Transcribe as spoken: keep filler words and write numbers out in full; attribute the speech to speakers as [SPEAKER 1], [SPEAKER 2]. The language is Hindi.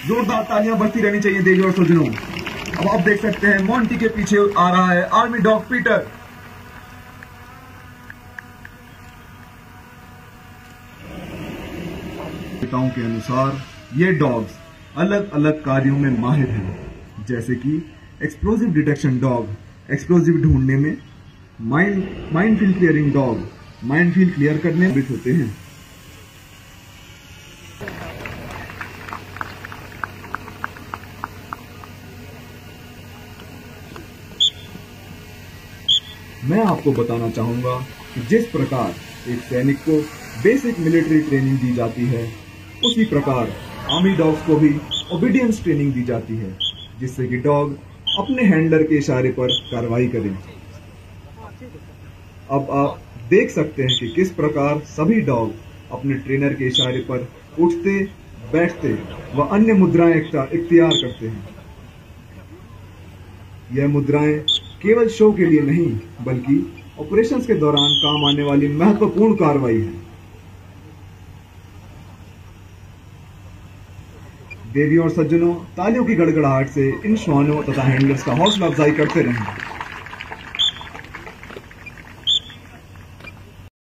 [SPEAKER 1] जोरदार तालियां बजती रहनी चाहिए देवी और सज्जनों। अब आप देख सकते हैं मोंटी के पीछे आ रहा है आर्मी डॉग पीटर। पिताओं के अनुसार ये डॉग्स अलग अलग कार्यों में माहिर हैं, जैसे कि एक्सप्लोजिव डिटेक्शन डॉग एक्सप्लोजिव ढूंढने में, mind minefield clearing dog minefield clear करने में होते हैं। मैं आपको बताना चाहूंगा कि जिस प्रकार एक सैनिक को बेसिक मिलिट्री ट्रेनिंग दी जाती है, उसी प्रकार आर्मी डॉग्स को भी ओबीडियंस ट्रेनिंग दी जाती है, जिससे कि डॉग अपने हैंडलर के इशारे पर कार्रवाई करें। अब आप देख सकते हैं कि किस प्रकार सभी डॉग अपने ट्रेनर के इशारे पर उठते, बैठते व अन्य मुद्राएं इख्तियार करते हैं। यह मुद्राएं केवल शो के लिए नहीं, बल्कि ऑपरेशंस के दौरान काम आने वाली महत्वपूर्ण कार्रवाई है। देवियों और सज्जनों, तालियों की गड़गड़ाहट से इन श्वानों तथा हैंडलर्स का हौसला अफजाई करते रहें।